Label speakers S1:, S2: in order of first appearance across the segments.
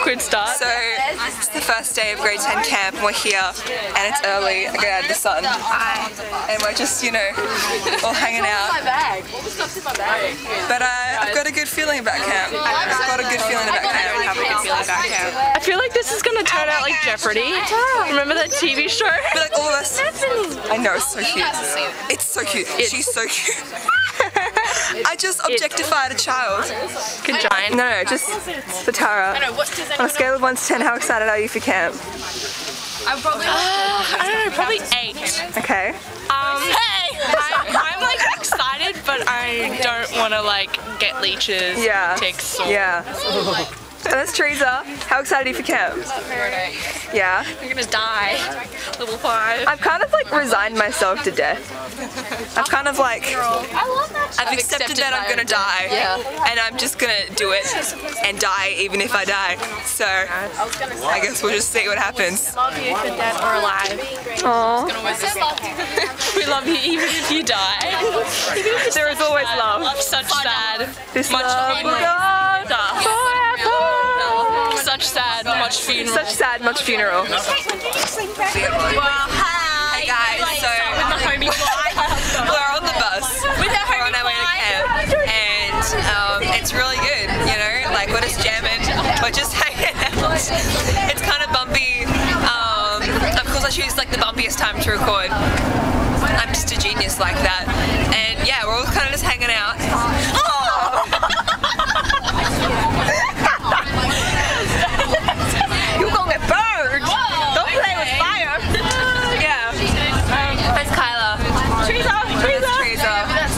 S1: awkward start.
S2: So, it's the first day of grade 10 camp, we're here, and it's early, I get out of the sun, and we're just, you know, all hanging out. But I've got a good feeling about camp. I've got a good feeling about camp.
S1: I feel like this is gonna turn out like Jeopardy. Remember that TV show?
S2: But like all of us, I know, it's so cute. It's so cute. She's so cute. I just objectified a child.
S1: Good giant.
S2: No, just for Tara. On a scale of 1 to 10, how excited are you for camp?
S1: I don't know, probably 8.
S2: Okay.
S1: I'm like excited, but I don't want to like get leeches, ticks, or
S2: And that's Teresa. How excited are you for camp? Yeah?
S1: I'm gonna die. Level 5.
S2: I've kind of like resigned myself to death. I've kind of like, I've accepted that I'm gonna die. And I'm just gonna do it and die even if I die. So, I guess we'll just see what happens.
S1: Love you if you're dead or alive.
S2: Aww.
S1: We love you even if you die.
S2: There is always love.
S1: Such sad.
S2: This love will go forever.
S1: Such sad, much funeral.
S2: Such sad, much funeral.
S1: Well, hi guys. So we're on the bus with our homie on our way to camp, and it's really good. You know, like we're just jamming, we're just hanging out. It's kind of bumpy. Of course, I choose like the bumpiest time to record. I'm just a genius like that, and yeah, we're all kind of just hanging out.
S2: You're gonna get burned! Don't play with fire! Yeah.
S1: Where's Kyla?
S2: Teresa.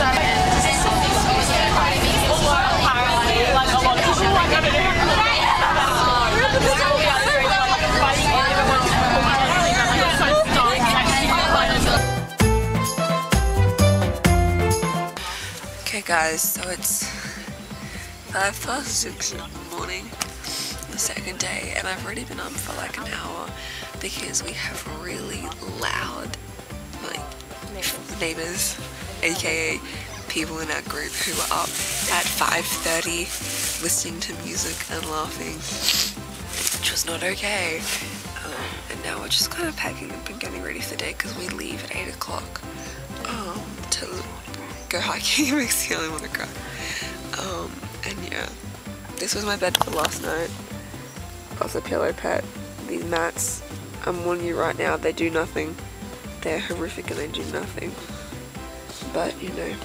S2: Okay guys, so it's 6:05 in the morning, the second day, and I've already been up for like an hour because we have really loud like neighbors, aka people in our group who were up at 5:30 listening to music and laughing, which was not okay. And now we're just kind of packing up and getting ready for the day because we leave at 8 o'clock to go hiking. It makes me want to cry. And yeah, this was my bed for last night. Plus a pillow pet. These mats, I'm warning you right now, they do nothing. They're horrific and they do nothing. But you know,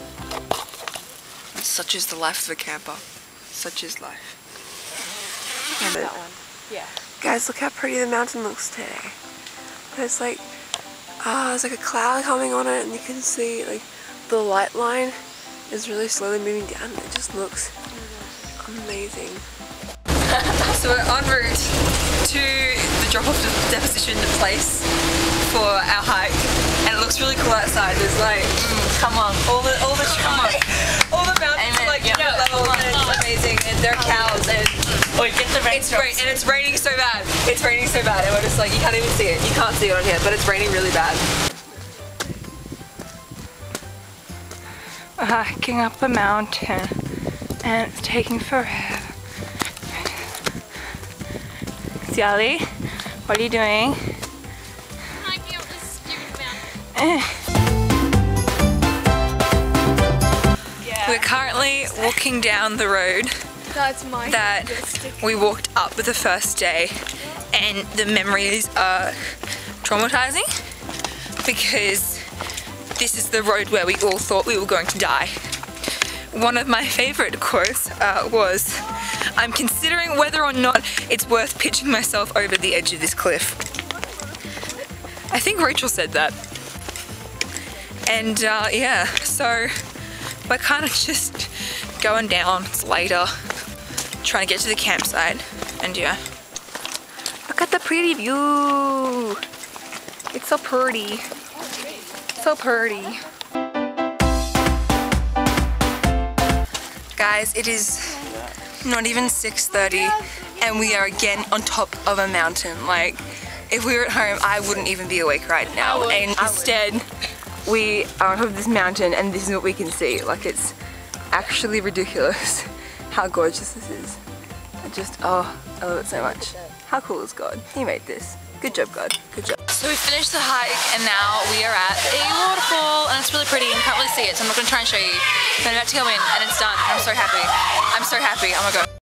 S2: such is the life of a camper. Such is life. And that one. Yeah. Guys, look how pretty the mountain looks today. There's like, there's like a cloud coming on it, and you can see like the light line is really slowly moving down. It just looks amazing. So we're en route to the drop-off deposition place for our hike, and it looks really cool outside. There's like, come on, all the mountains are like different levels, and it's amazing. And there are cows, and it's raining so bad. It's raining so bad, and we're just like, you can't even see it. You can't see it on here, but it's raining really bad. We're hiking up a mountain, and it's taking forever. Siali, what are you doing?
S1: Hiking up this stupid mountain. We're currently walking down the road that we walked up the first day, and the memories are traumatizing because this is the road where we all thought we were going to die. One of my favorite quotes was, "I'm considering whether or not it's worth pitching myself over the edge of this cliff." I think Rachel said that. And yeah, so we're kind of just going down. It's later, trying to get to the campsite, and yeah. Look at the pretty view. It's so pretty. So pretty. Guys, it is not even 6:30 and we are again on top of a mountain. Like, if we were at home, I wouldn't even be awake right now. And instead, we are on top of this mountain and this is what we can see. Like, it's actually ridiculous how gorgeous this is.
S2: Oh, I love it so much. How cool is God? He made this. Good job, God. Good job.
S1: So we finished the hike and now we are at a waterfall and it's really pretty and you can't really see it, so I'm not going to try and show you. But I'm about to go in and it's done. I'm so happy. I'm so happy. Oh my God.